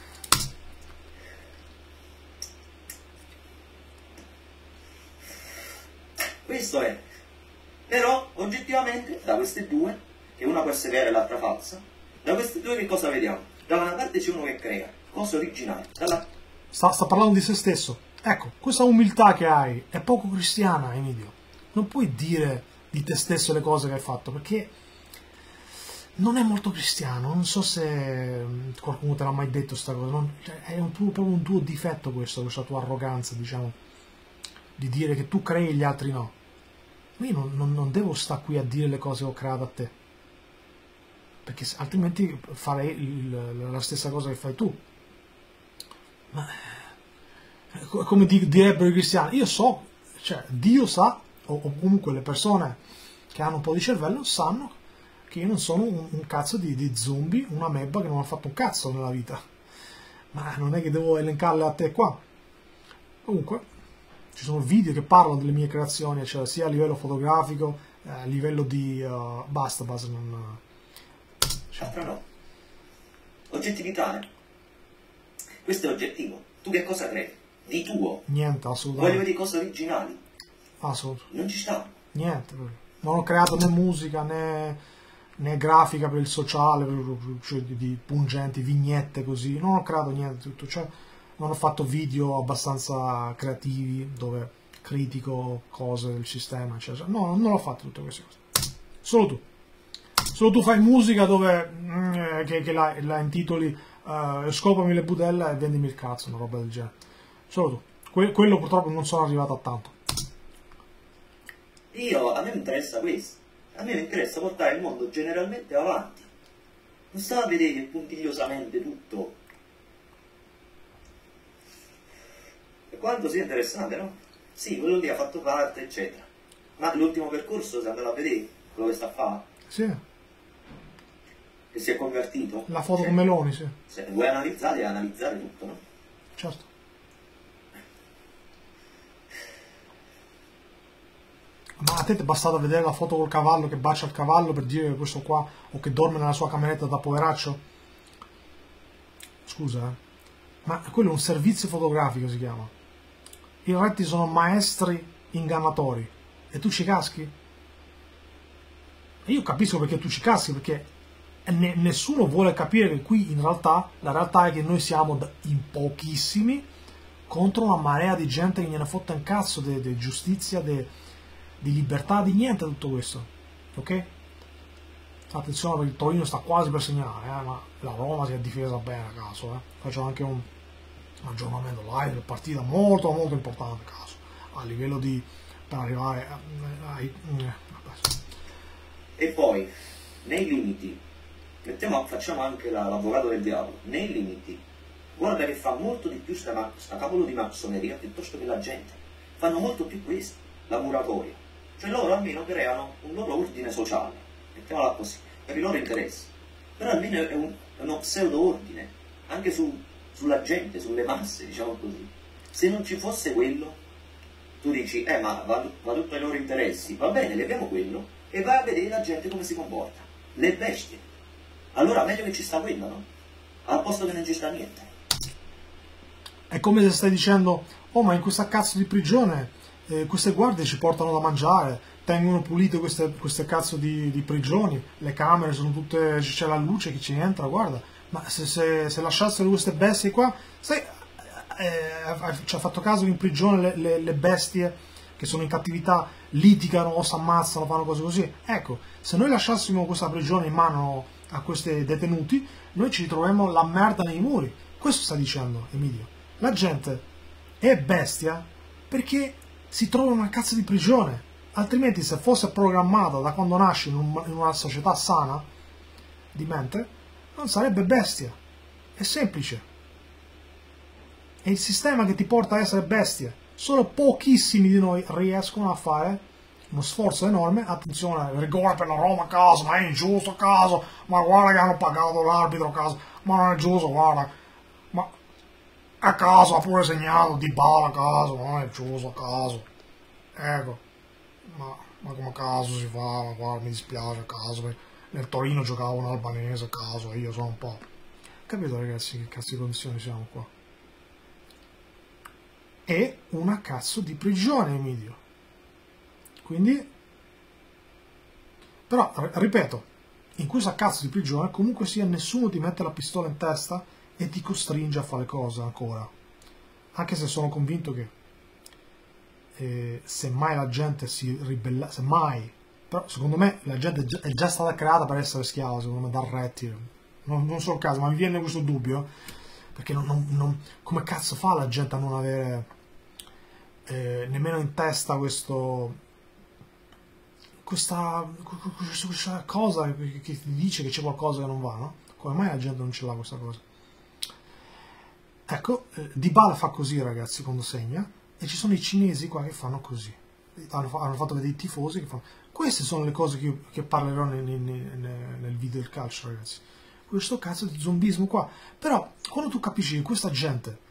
questo è. Però oggettivamente da queste due, che una può essere vera e l'altra falsa, da queste due che cosa vediamo? Da una parte c'è uno che crea cose originali, dalla... sta, sta parlando di se stesso. Ecco, questa umiltà che hai è poco cristiana, Emidio. Non puoi dire di te stesso le cose che hai fatto, perché non è molto cristiano. Non so se qualcuno te l'ha mai detto sta cosa. Non, cioè, è un tuo, proprio un tuo difetto questo, questa tua arroganza, diciamo, di dire che tu crei e gli altri no. Io non, non, non devo stare qui a dire le cose che ho creato a te, perché altrimenti farei il, la stessa cosa che fai tu. Ma come direbbero i cristiani, io so, cioè Dio sa, o, o comunque le persone che hanno un po' di cervello sanno che io non sono un, un cazzo di, di zombie, una mebba che non ha fatto un cazzo nella vita. Ma non è che devo elencarle a te qua. Comunque ci sono video che parlano delle mie creazioni, cioè sia a livello fotografico, eh, a livello di uh, basta, basta non cioè. Altro no. Oggettività, eh? Questo è oggettivo. Tu che cosa credi? Di tuo? Niente, assolutamente. Voglio di cose originali? Assolutamente. Non ci sta. Niente. Non ho creato né musica né, né grafica per il sociale, cioè di, di pungenti, vignette così. Non ho creato niente tutto. Cioè, non ho fatto video abbastanza creativi dove critico cose del sistema, eccetera. No, non ho fatto tutte queste cose. Solo tu. Solo tu fai musica dove mm, che, che la, la intitoli uh, scopami le budelle e vendimi il cazzo, una roba del genere. Solo tu. Que quello purtroppo non sono arrivato a tanto. Io, a me mi interessa questo. A me mi interessa portare il mondo generalmente avanti. Non sto a vedere puntigliosamente tutto. E quanto sia interessante, no? Sì, quello lì ha fatto parte, eccetera. Ma l'ultimo percorso, se andato a vedere quello che sta a fare? Sì. Che si è convertito? La foto cioè, con Meloni, sì. Se vuoi analizzare, devi analizzare tutto, no? Certo. Ma a te è bastato vedere la foto col cavallo che bacia il cavallo per dire che questo qua, o che dorme nella sua cameretta da poveraccio? Scusa, eh. Ma quello è un servizio fotografico, si chiama. I retti sono maestri ingannatori. E tu ci caschi? E io capisco perché tu ci caschi, perché ne nessuno vuole capire che qui in realtà, la realtà è che noi siamo in pochissimi contro una marea di gente che gliene fotte un cazzo di giustizia, de, di libertà, di niente tutto questo, ok? Attenzione perché il Torino sta quasi per segnare, eh, ma la Roma si è difesa bene a caso, eh. Faccio anche un aggiornamento live del partita molto molto importante a caso, a livello di per arrivare ai... E poi, nei limiti, mettiamo, facciamo anche l'avvocato del diavolo, nei limiti, guarda che fa molto di più sta, sta cavolo di massoneria piuttosto che la gente, fanno molto più questo, la muratoria, cioè loro almeno creano un loro ordine sociale, mettiamola così, per i loro interessi, però almeno è, un, è uno pseudo ordine, anche su, sulla gente, sulle masse, diciamo così. Se non ci fosse quello, tu dici, eh ma va, va tutto ai loro interessi, va bene, leviamo quello, e vai a vedere la gente come si comporta, le bestie. Allora meglio che ci sta quello, no? Al posto che non ci sta niente. È come se stai dicendo, oh ma in questa cazzo di prigione eh, queste guardie ci portano da mangiare, tengono pulite queste, queste cazzo di, di prigioni, le camere sono tutte, c'è la luce che ci entra, guarda, ma se, se, se lasciassero queste bestie qua, sai, eh, ci ha fatto caso che in prigione le, le, le bestie che sono in cattività litigano o si ammazzano, fanno cose così. Ecco, se noi lasciassimo questa prigione in mano a questi detenuti, noi ci ritroveremo la merda nei muri. Questo sta dicendo Emilio. La gente è bestia perché si trova in una cazzo di prigione. Altrimenti, se fosse programmata da quando nasce in, un, in una società sana di mente, non sarebbe bestia. È semplice. È il sistema che ti porta a essere bestia. Solo pochissimi di noi riescono a fare uno sforzo enorme. Attenzione, rigore per la Roma, caso, ma è ingiusto, caso, ma guarda che hanno pagato l'arbitro, caso, ma non è giusto, guarda, ma a caso ha pure segnato Di Bala, caso, ma non è giusto, caso, ecco, ma, ma come caso si fa, ma guarda, mi dispiace, caso, nel Torino giocava un albanese, caso, io sono un po', capito ragazzi che cazzo di condizioni siamo qua? È una cazzo di prigione, Emilio. Quindi, però, ripeto, in questa cazzo di prigione comunque sia nessuno ti mette la pistola in testa e ti costringe a fare cose ancora. Anche se sono convinto che eh, se mai la gente si ribella, se mai, però secondo me la gente è già, è già stata creata per essere schiava, secondo me, dal rettile. Non, non so il caso, ma mi viene questo dubbio, perché non, non, non, come cazzo fa la gente a non avere eh, nemmeno in testa questo... Questa, questa cosa che ti dice che c'è qualcosa che non va, no? Come mai la gente non ce l'ha questa cosa? Ecco, eh, Dybala fa così, ragazzi, quando segna, e ci sono i cinesi qua che fanno così. Hanno, hanno fatto vedere i tifosi che fanno... Queste sono le cose che, io, che parlerò nel, nel, nel video del calcio, ragazzi. Questo cazzo di zombismo qua. Però, quando tu capisci che questa gente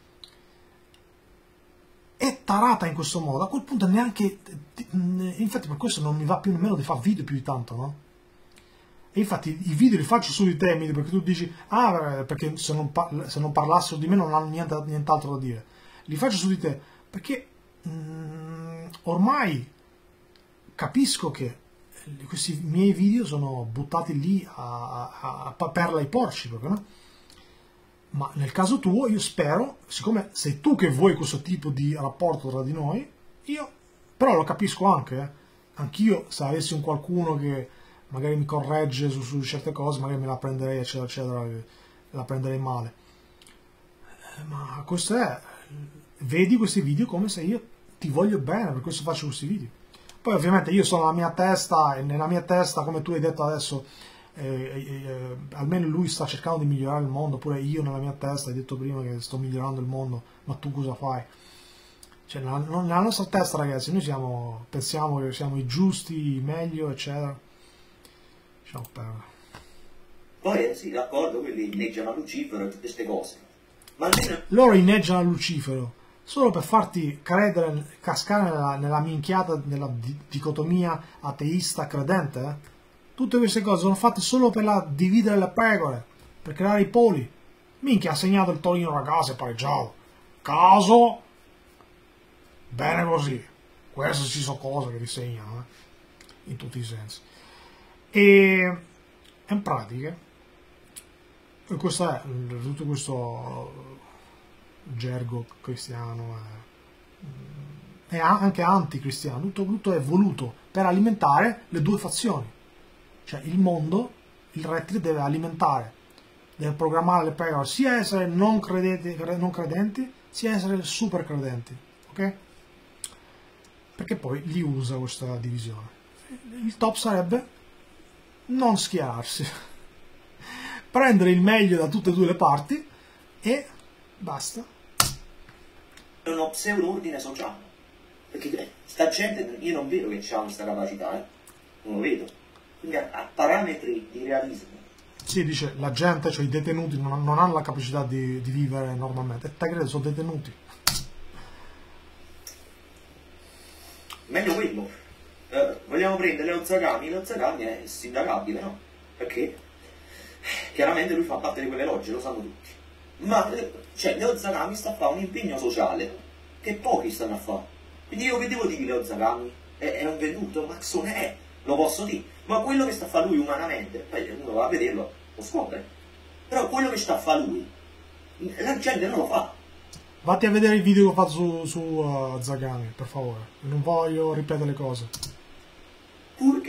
è tarata in questo modo, a quel punto neanche, infatti per questo non mi va più nemmeno di fare video più di tanto, no? E infatti i video li faccio su di te, perché tu dici, ah, perché se non, se non parlassero di me non hanno niente, nient'altro da dire. Li faccio su di te, perché mm, ormai capisco che questi miei video sono buttati lì a, a, a perla ai porci, proprio, no? Ma nel caso tuo io spero, siccome sei tu che vuoi questo tipo di rapporto tra di noi, io però lo capisco anche, eh. Anch'io se avessi un qualcuno che magari mi corregge su, su certe cose, magari me la prenderei eccetera eccetera, la prenderei male. Eh, ma questo è, vedi questi video come se io ti voglio bene, per questo faccio questi video. Poi ovviamente io sono nella mia testa, e nella mia testa, come tu hai detto adesso, Eh, eh, eh, almeno lui sta cercando di migliorare il mondo, pure io nella mia testa hai detto prima che sto migliorando il mondo, ma tu cosa fai? Cioè, nella, nella nostra testa, ragazzi, noi siamo, pensiamo che siamo i giusti, i meglio, eccetera. Diciamo, per... Poi eh, sì, d'accordo, quelli inneggiano a Lucifero e tutte queste cose, ma almeno... loro inneggiano a Lucifero solo per farti credere, cascare nella, nella minchiata della di, dicotomia ateista-credente, eh? Tutte queste cose sono fatte solo per la, dividere le pecore, per creare i poli. Minchia, ha segnato il Torino, ragazzi, è pareggiato. Caso, bene così. Queste ci sono cose che ti segnano, eh? In tutti i sensi. E in pratica, e questo è tutto questo gergo cristiano, è, è anche anticristiano, tutto, tutto è voluto per alimentare le due fazioni. Cioè il mondo, il rettile deve alimentare, deve programmare le pecore, sia essere non credenti, non credenti sia essere super credenti, ok? Perché poi li usa questa divisione. Il top sarebbe non schierarsi, prendere il meglio da tutte e due le parti e basta. È uno pseudo-ordine sociale, perché sta gente, io non vedo che c'ha questa capacità, eh? Non lo vedo. Quindi a parametri di realismo. Sì, dice, la gente, cioè i detenuti, non, non hanno la capacità di, di vivere normalmente. E te credi, sono detenuti. Meglio quello. Eh, vogliamo prendere Leo Zagami, Leo Zagami è sindacabile, no? Perché chiaramente lui fa parte di quelle logge, lo sanno tutti. Ma cioè, Leo Zagami sta a fare un impegno sociale che pochi stanno a fare. Quindi io che devo dire Leo Zagami? È, è un venuto, mazzone è, lo posso dire. Ma quello che sta a fare lui umanamente, poi uno va a vederlo, lo scopre. Però quello che sta a fare lui, la gente non lo fa. Vatti a vedere il video che ho fatto su, su uh, Zagami, per favore. Non voglio ripetere le cose. Pur che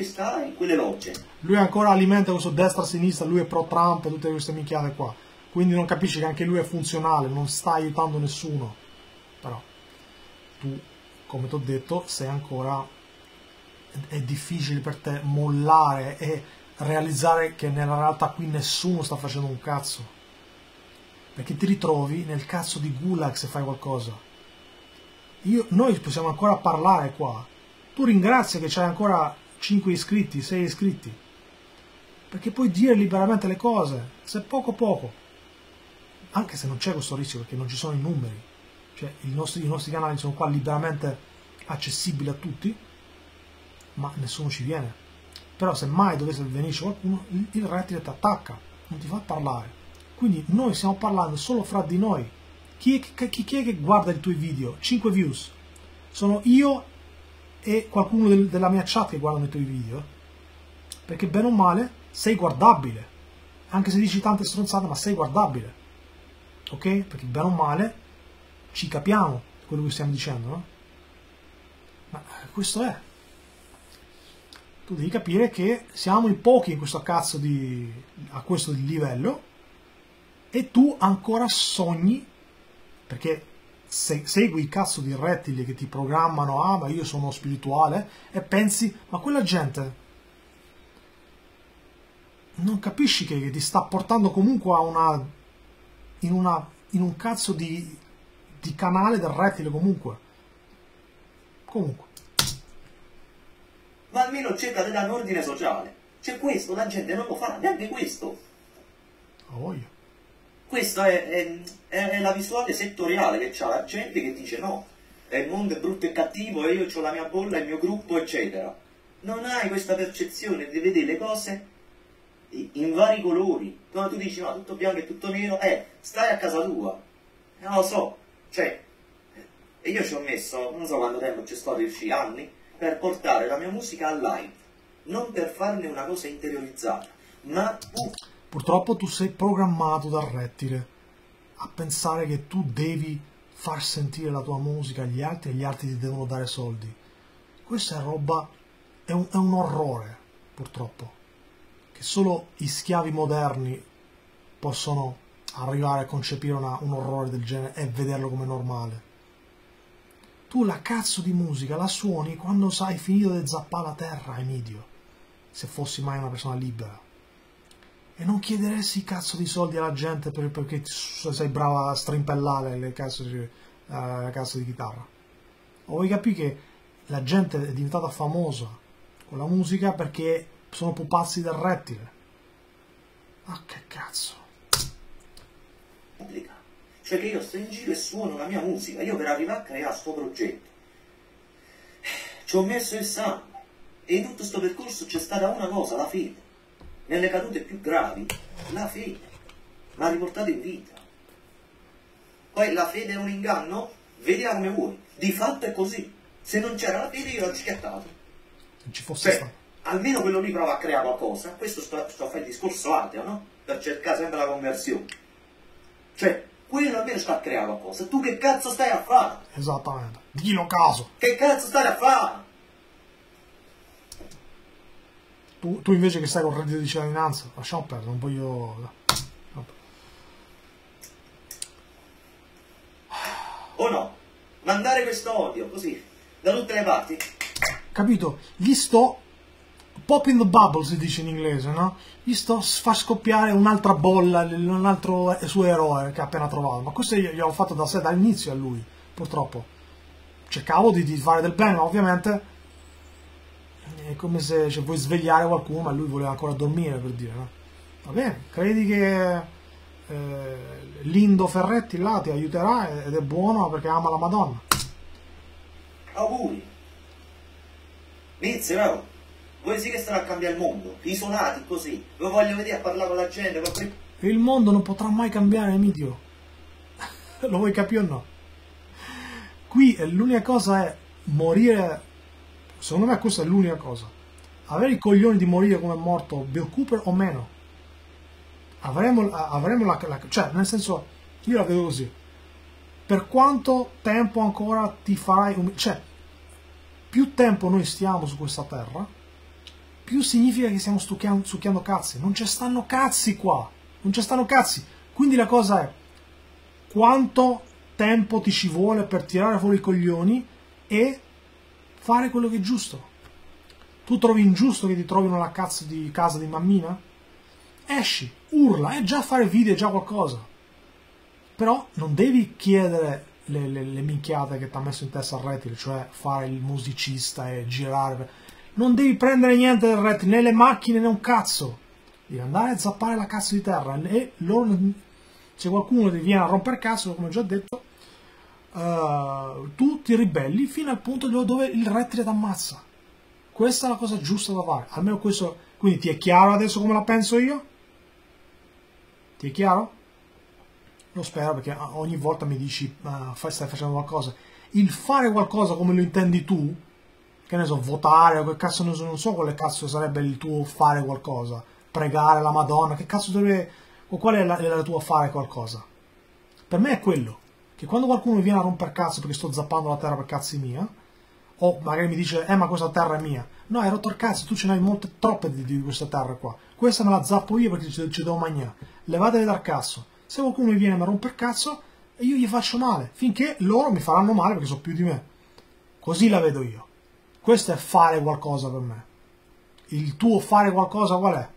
che sta in quelle logge. Lui ancora alimenta questo destra-sinistra, lui è pro-Trump e tutte queste minchiate qua. Quindi non capisci che anche lui è funzionale, non sta aiutando nessuno. Però tu, come ti ho detto, sei ancora... è difficile per te mollare e realizzare che nella realtà qui nessuno sta facendo un cazzo. Perché ti ritrovi nel cazzo di gulag se fai qualcosa. Io, noi possiamo ancora parlare qua. Tu ringrazia che c'hai ancora cinque iscritti, sei iscritti. Perché puoi dire liberamente le cose, se poco poco. Anche se non c'è questo rischio perché non ci sono i numeri. Cioè i nostri, i nostri canali sono qua liberamente accessibili a tutti, ma nessuno ci viene. Però se mai dovesse venirci qualcuno, il, il rettile ti attacca, non ti fa parlare. Quindi noi stiamo parlando solo fra di noi. Chi è, chi, chi è che guarda i tuoi video? cinque views. Sono io e qualcuno del, della mia chat che guardano i tuoi video. Perché bene o male sei guardabile. Anche se dici tante stronzate, ma sei guardabile. Ok? Perché bene o male ci capiamo quello che stiamo dicendo, no? Ma questo è. Tu devi capire che siamo in pochi in questo cazzo di... a questo livello e tu ancora sogni, perché se, segui il cazzo di rettili che ti programmano, ah ma io sono spirituale, e pensi, ma quella gente non capisci che, che ti sta portando comunque a una in, una, in un cazzo di, di canale del rettile comunque. Comunque. Ma almeno cerca di dare un ordine sociale. C'è questo, la gente non lo fa, neanche questo. Oh, voglio. Questa è, è, è la visuale settoriale che c'ha la gente che dice no, il mondo è brutto e cattivo e io ho la mia bolla, il mio gruppo, eccetera. Non hai questa percezione di vedere le cose in vari colori. Quando tu dici no, tutto bianco e tutto nero, eh, stai a casa tua. Non lo so, cioè, e io ci ho messo, non so quanto tempo ci sto riusciti, anni, per portare la mia musica al live, non per farne una cosa interiorizzata, ma tu... Purtroppo tu sei programmato dal rettile a pensare che tu devi far sentire la tua musica agli altri e gli altri ti devono dare soldi. Questa è roba, è un, è un orrore, purtroppo, che solo gli schiavi moderni possono arrivare a concepire una, un orrore del genere e vederlo come normale. Tu la cazzo di musica la suoni quando hai finito di zappare la terra, Emidio, se fossi mai una persona libera. E non chiederesti cazzo di soldi alla gente per, perché sei brava a strimpellare le cazzo di, uh, le cazzo di chitarra. O vuoi capire che la gente è diventata famosa con la musica perché sono pupazzi del rettile? Ma che cazzo? Cioè che io sto in giro e suono la mia musica, io per arrivare a creare sto progetto ci ho messo il sangue e in tutto questo percorso c'è stata una cosa, la fede. Nelle cadute più gravi, la fede mi ha riportato in vita. Poi la fede è un inganno? Vedila come vuoi, di fatto è così. Se non c'era la fede io l'ho schiattato. Non ci fosse cioè, stato. Almeno quello lì prova a creare qualcosa. Questo sto, sto a fare il discorso ateo, no? Per cercare sempre la conversione. Cioè, quello almeno sta a creare qualcosa. Tu che cazzo stai a fare? Esattamente. Dillo caso. Che cazzo stai a fare? Tu, tu invece che stai con il reddito di cittadinanza, lasciamo perdere, non voglio... O no? Mandare questo odio, così, da tutte le parti. Capito? Gli sto... Popping the bubble si dice in inglese, no? Gli sto far scoppiare un'altra bolla, un altro suo eroe che ha appena trovato. Ma questo io gli ho fatto da sé, dall'inizio a lui, purtroppo. Cercavo di, di fare del bene, ma ovviamente... È come se cioè, vuoi svegliare qualcuno, ma lui voleva ancora dormire, per dire, no? Va bene, credi che eh, Lindo Ferretti là ti aiuterà ed è buono perché ama la Madonna? Auguri. Inizio, no? Voi sì che state a cambiare il mondo, isolati così. Vi voglio vedere a parlare con la gente. Poi... Il mondo non potrà mai cambiare, Emidio. Lo vuoi capire o no? Qui l'unica cosa è morire. Secondo me questa è l'unica cosa. Avere i coglioni di morire come è morto Bill Cooper o meno. Avremo, avremo la, la... Cioè, nel senso, io la vedo così. Per quanto tempo ancora ti farai... Um... Cioè, più tempo noi stiamo su questa terra, più significa che stiamo succhiando, succhiando cazzi. Non ci stanno cazzi qua, non ci stanno cazzi. Quindi la cosa è, quanto tempo ti ci vuole per tirare fuori i coglioni e fare quello che è giusto. Tu trovi ingiusto che ti trovino la cazzo di casa di mammina? Esci, urla, è già fare video, è già qualcosa. Però non devi chiedere le, le, le minchiate che ti ha messo in testa il rettile, cioè fare il musicista e girare. Non devi prendere niente del rettile, né le macchine né un cazzo. Devi andare a zappare la cazzo di terra. E loro, se qualcuno ti viene a romper cazzo, come ho già detto, uh, tu ti ribelli fino al punto dove il rettile ti ammazza. Questa è la cosa giusta da fare. Almeno questo. Quindi ti è chiaro adesso come la penso io? Ti è chiaro? Lo spero, perché ogni volta mi dici uh, stai facendo qualcosa. Il fare qualcosa come lo intendi tu, che ne so, votare o che cazzo ne so, non so quale cazzo sarebbe il tuo fare qualcosa, pregare la Madonna, che cazzo deve, o qual è la, è la tua fare qualcosa. Per me è quello, che quando qualcuno mi viene a romper cazzo perché sto zappando la terra per cazzi mia, o magari mi dice eh ma questa terra è mia, no, hai rotto il cazzo, tu ce n'hai molte, troppe di, di questa terra qua, questa me la zappo io perché ci, ci devo mangiare, levatevi dal cazzo. Se qualcuno mi viene a romper cazzo, io gli faccio male, finché loro mi faranno male perché sono più di me. Così la vedo io. Questo è fare qualcosa per me. Il tuo fare qualcosa qual è?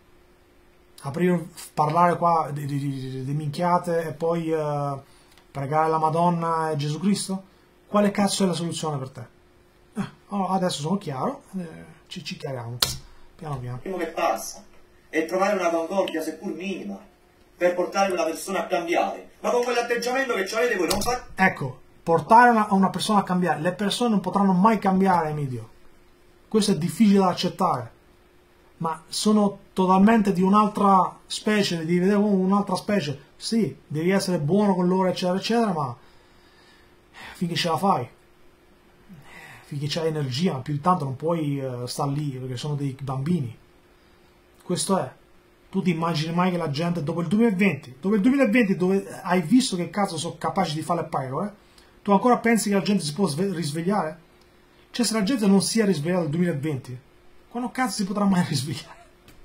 Aprire, parlare qua di, di, di, di minchiate e poi uh, pregare la Madonna e Gesù Cristo? Quale cazzo è la soluzione per te? Eh, allora, adesso sono chiaro, eh, ci, ci chiariamo, piano piano. Il primo che passa è trovare una concordia, seppur minima, per portare una persona a cambiare. Ma con quell'atteggiamento che avete voi non fate... Ecco, portare una, una persona a cambiare. Le persone non potranno mai cambiare, Emidio. Questo è difficile da accettare. Ma sono totalmente di un'altra specie, devi vedere un'altra specie. Sì, devi essere buono con loro, eccetera, eccetera, ma finché ce la fai, finché c'hai energia, più di tanto non puoi uh, stare lì, perché sono dei bambini. Questo è. Tu ti immagini mai che la gente dopo il duemilaventi, dopo il duemilaventi dove hai visto che cazzo sono capaci di fare le pecore, tu ancora pensi che la gente si può risvegliare? Cioè, se la gente non si è risvegliata nel duemilaventi, quando cazzo si potrà mai risvegliare?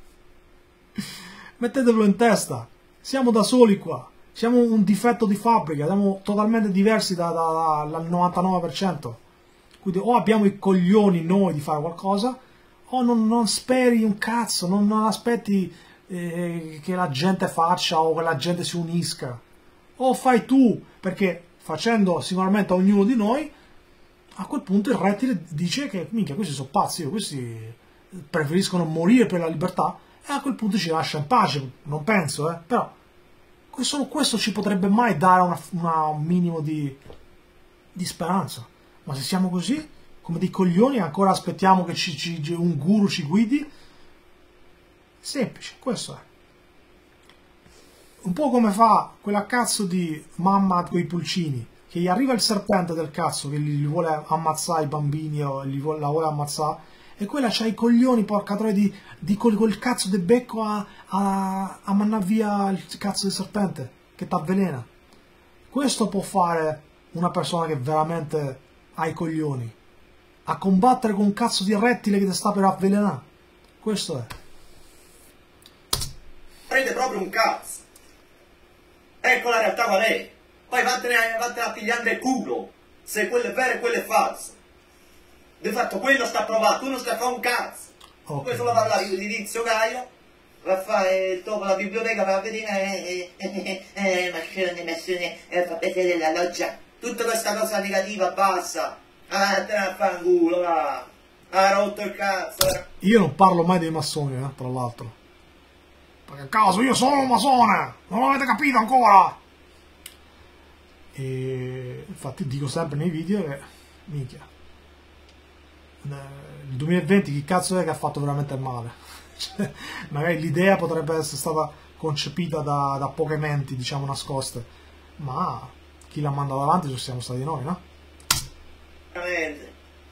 Mettetevelo in testa, siamo da soli qua, siamo un difetto di fabbrica, siamo totalmente diversi da, da, da, dal novantanove per cento. Quindi o abbiamo i coglioni noi di fare qualcosa, o non, non speri un cazzo, non, non aspetti eh, che la gente faccia o che la gente si unisca. O fai tu, perché facendo sicuramente a ognuno di noi, a quel punto il rettile dice che minchia, questi sono pazzi, questi preferiscono morire per la libertà, e a quel punto ci lascia in pace, non penso, eh, però solo questo ci potrebbe mai dare una, una, un minimo di, di speranza. Ma se siamo così, come dei coglioni, ancora aspettiamo che ci, ci, un guru ci guidi? Semplice, questo è. Un po' come fa quella cazzo di mamma con i pulcini, che gli arriva il serpente del cazzo che gli vuole ammazzare i bambini o gli vuole, la vuole ammazzare, e quella c'ha i coglioni, porca troia, di, di col, col cazzo del becco a, a, a mandare via il cazzo del serpente che t'avvelena. Questo può fare una persona che veramente ha i coglioni, a combattere con un cazzo di rettile che ti sta per avvelenare. Questo è. Prende proprio un cazzo. Ecco la realtà qual è. Poi vattene, vattene a pigliare nel culo se quello è vero e quello è falso. Di fatto quello sta provato, tu non stai a fare un cazzo. Okay. Poi solo parlare di Tizio Caio, va a fare dopo la biblioteca per vedere eh, eh, eh, eh, ma c'è una missione, eh, fa vedere la loggia. Tutta questa cosa negativa basta. Ah, te ne fa un culo, va. Ha rotto il cazzo. Io non parlo mai dei massoni, eh, tra l'altro. Perché caso io sono un masone, non l'avete capito ancora? E infatti dico sempre nei video che, minchia, il duemilaventi chi cazzo è che ha fatto veramente male? Cioè, magari l'idea potrebbe essere stata concepita da, da poche menti, diciamo, nascoste, ma chi l'ha mandato avanti siamo stati noi, no? Veramente.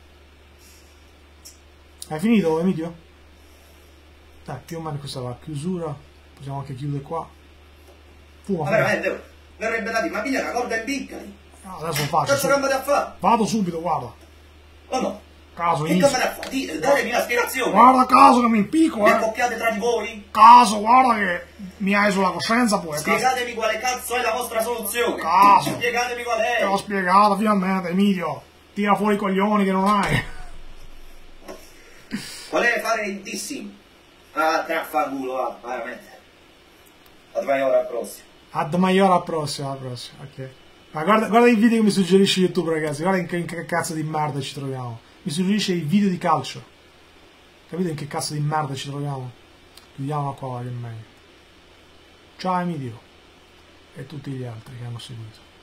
Hai finito, Emidio? Dai, più o meno questa è la chiusura, possiamo anche chiudere qua. Fuma, ma veramente, verrebbe da dire, ma piglia una corda e piccali. No, adesso faccio. Adesso che andate a fare? Vado subito, guarda. O no? Caso, Che inizio. come la fa? Di, datemi una spiegazione. Guarda caso che mi impicco, Vi eh. accoppiate tra di voi? Caso, guarda che mi hai sulla coscienza poi. Caso. Spiegatemi quale cazzo è la vostra soluzione. Caso. Spiegatemi qual è. Te l'ho spiegata finalmente, Emilio. Tira fuori i coglioni che non hai. Qual è fare il dissing? Ah, traffangulo, ah, veramente. Ad vai ora al prossimo. Ad maior al prossimo, al prossimo, ok. Ma guarda, guarda i video che mi suggerisce YouTube, ragazzi. Guarda in che, in che cazzo di merda ci troviamo. Mi suggerisce i video di calcio. Capite in che cazzo di merda ci troviamo? Chiudiamo qua, che è meglio. Ciao Emilio. E tutti gli altri che hanno seguito.